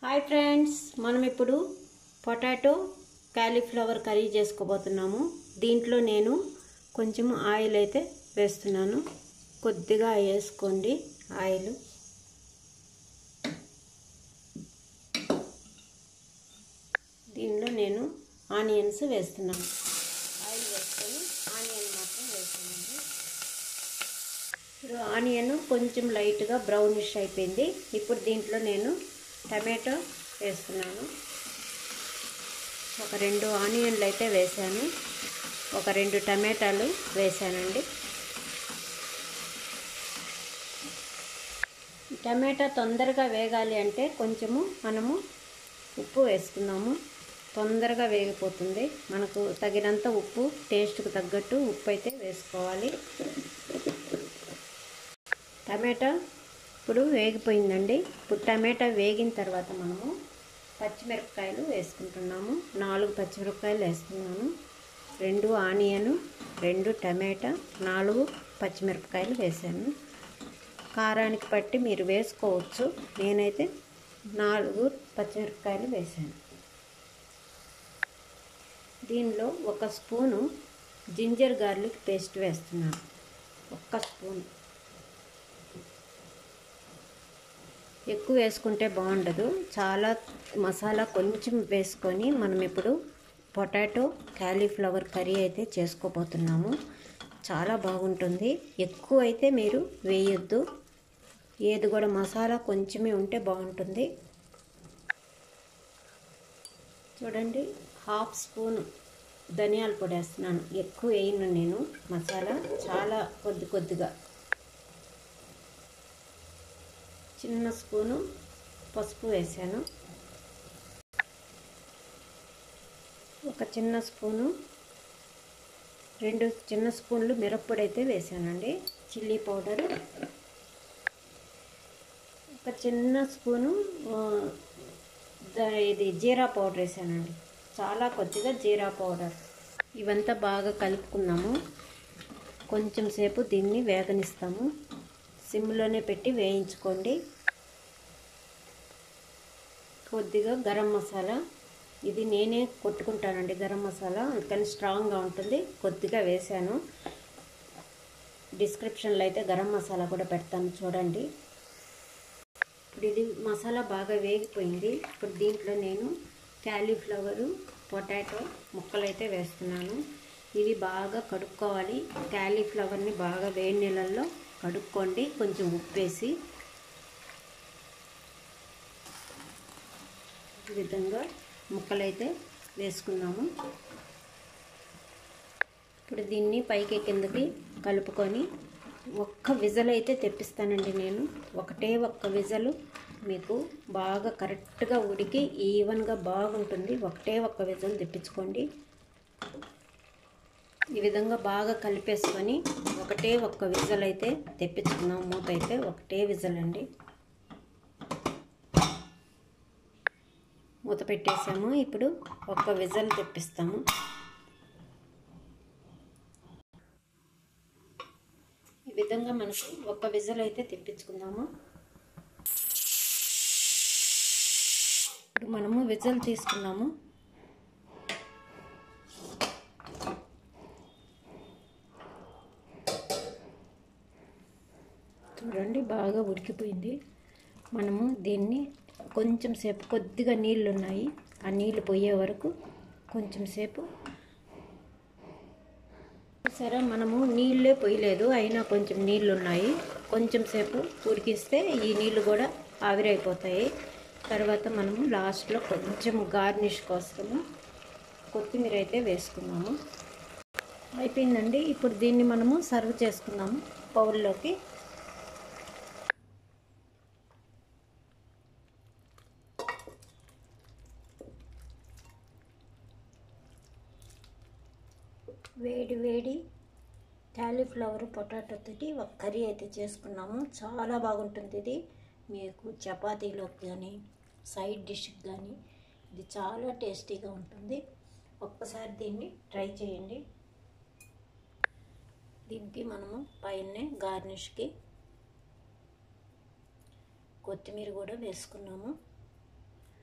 Hi friends, మనం ఇప్పుడు potato cauliflower curry చేసుకోబోతున్నాము. దీంట్లో నేను కొంచెం ఆయిల్ అయితే వేస్తున్నాను. కొద్దిగా వేసుకోండి ఆయిల్. దీనిలో నేను ఆనియన్స్ వేస్తున్నాను. ఆయిల్ వేసుకొని ఆనియన్ మాత్రం వేస్తున్నాను. ఇప్పుడు ఆనియన్ కొంచెం లైట్గా బ్రౌనిష్ అయిపోయింది. ఇప్పుడు దీంట్లో నేను టమాటో వేస్తున్నాను. ఒక 2 ఆనియన్లు అయితే వేసాను. ఒక 2 టమాటాలు వేసానండి. టమాటా తొందరగా వేగాలి అంటే కొంచెము మనము ఉప్పు వేసుకుందాము. తొందరగా వేగిపోతుంది. మనకు తగినంత ఉప్పు, టేస్ట్కి తగ్గట్టు ఉప్పు అయితే వేసుకోవాలి. టమాటా ఇప్పుడు వేగిపోయిందండి. ఇప్పుడు టమాటా వేగిన తర్వాత మనము పచ్చిమిరపకాయలు వేసుకుంటున్నాము. 4 పచ్చిమిరపకాయలు వేస్తున్నాను. 2 ఆనియన్, 2 టమాటా, 4 పచ్చిమిరపకాయలు వేసాను. కారానికి బట్టి మీరు వేసుకోవచ్చు. నేనైతే 4 పచ్చిమిరపకాయలు వేసాను. దీనిలో 1 స్పూను జింజర్ గార్లిక్ పేస్ట్ వేస్తున్నాను. 1 స్పూన్. ఎక్కువ వేసుకుంటే బాగుండదు. చాలా మసాలా కొంచెం వేసుకొని మనం ఇప్పుడు పొటాటో కాలీఫ్లవర్ కర్రీ అయితే చేసుకోబోతున్నాము. చాలా బాగుంటుంది. ఎక్కువ అయితే మీరు వేయొద్దు. ఏది కూడా మసాలా కొంచెమే ఉంటే బాగుంటుంది. చూడండి, 1/2 స్పూన్ ధనియాల పొడి వేస్తున్నాను. ఎక్కువ వేయను నేను మసాలా, చాలా కొద్దిగా. చిన్న స్పూను పసుపు వేసాను. ఒక చిన్న స్పూను, 2 చిన్న స్పూన్లు మిరప్పొడి అయితే వేసానండి. చిల్లీ పౌడర్ ఒక చిన్న స్పూను, ఇది జీరా పౌడర్ వేసానండి. చాలా కొద్దిగా జీరా పౌడర్. ఇవంతా బాగా కలుపుకున్నాము. కొంచెం సేపు దీన్ని వేగనిస్తాము. సిమ్లోనే పెట్టి వేయించుకోండి. కొద్దిగా గరం మసాలా, ఇది నేనే కొట్టుకుంటానండి గరం మసాలా, అందుకని స్ట్రాంగ్గా ఉంటుంది. కొద్దిగా వేసాను. డిస్క్రిప్షన్లో అయితే గరం మసాలా కూడా పెడతాను, చూడండి. ఇప్పుడు ఇది మసాలా బాగా వేగిపోయింది. ఇప్పుడు దీంట్లో నేను కాలీఫ్లవరు, పొటాటో ముక్కలు అయితే వేస్తున్నాను. ఇవి బాగా కడుక్కోవాలి. కాలీఫ్లవర్ని బాగా వేడి నీళ్ళల్లో కడుక్కోండి, కొంచెం ఉప్పు వేసి. ఈ విధంగా ముక్కలైతే వేసుకున్నాము. ఇప్పుడు దీన్ని పైకి కిందకి కలుపుకొని 1 విజల్ అయితే తెప్పిస్తానండి నేను. ఒక్క విజలు మీకు బాగా కరెక్ట్గా ఉడికి ఈవెన్గా బాగుంటుంది. ఒక్క విజల్ తెప్పించుకోండి. ఈ విధంగా బాగా కలిపేసుకొని ఒక్క విజల్ అయితే తెప్పించుకున్నాం. మూత అయితే ఒకటే విజల్ అండి. మూత పెట్టేసాము. ఇప్పుడు 1 విజల్ తెప్పిస్తాము. ఈ విధంగా మనకు 1 విజల్ అయితే తెప్పించుకుందాము. ఇప్పుడు మనము విజల్ తీసుకున్నాము. చూడండి, బాగా ఉడికిపోయింది. మనము దీన్ని కొంచెం సేపు, కొద్దిగా నీళ్ళు ఉన్నాయి, ఆ నీళ్ళు పోయే వరకు కొంచెం సేపు. సరే, మనము నీళ్ళే పోయలేదు, అయినా కొంచెం నీళ్ళు ఉన్నాయి. కొంచెం సేపు ఉడికిస్తే ఈ నీళ్ళు కూడా ఆవిరైపోతాయి. తర్వాత మనము లాస్ట్లో కొంచెం గార్నిష్ కోసము కొత్తిమీర అయితే వేసుకున్నాము. అయిపోయిందండి. ఇప్పుడు దీన్ని మనము సర్వ్ చేసుకున్నాము బౌల్లోకి. వేడి వేడి కాలీఫ్లవర్ పొటాటో తోటి ఒక కర్రీ అయితే చేసుకున్నాము. చాలా బాగుంటుంది ఇది. మీకు చపాతీలోకి కానీ, సైడ్ డిష్కి కానీ ఇది చాలా టేస్టీగా ఉంటుంది. ఒక్కసారి దీన్ని ట్రై చేయండి. దీనికి మనము పైనే గార్నిష్కి కొత్తిమీర కూడా వేసుకున్నాము.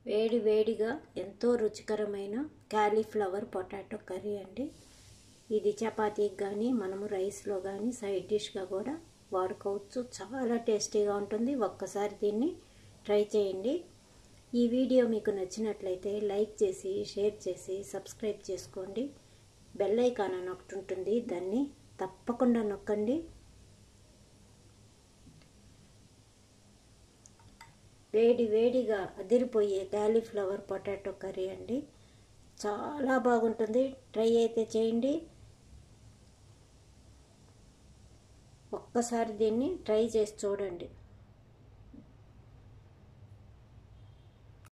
వేడి వేడిగా ఎంతో రుచికరమైన కాలీఫ్లవర్ పొటాటో కర్రీ అండి. ఇది చపాతీకి కానీ మనము రైస్లో కానీ సైడ్ డిష్గా కూడా వాడుకోవచ్చు. చాలా టేస్టీగా ఉంటుంది. ఒక్కసారి దీన్ని ట్రై చేయండి. ఈ వీడియో మీకు నచ్చినట్లయితే లైక్ చేసి, షేర్ చేసి, సబ్స్క్రైబ్ చేసుకోండి. బెల్ ఐకాన్ అని ఒకటి ఉంటుంది, దాన్ని తప్పకుండా నొక్కండి. వేడి వేడిగా అదిరిపోయే కాలీఫ్లవర్ పొటాటో కర్రీ అండి. చాలా బాగుంటుంది. ట్రై అయితే చేయండి. ఒక్కసారి దీన్ని ట్రై చేసి చూడండి.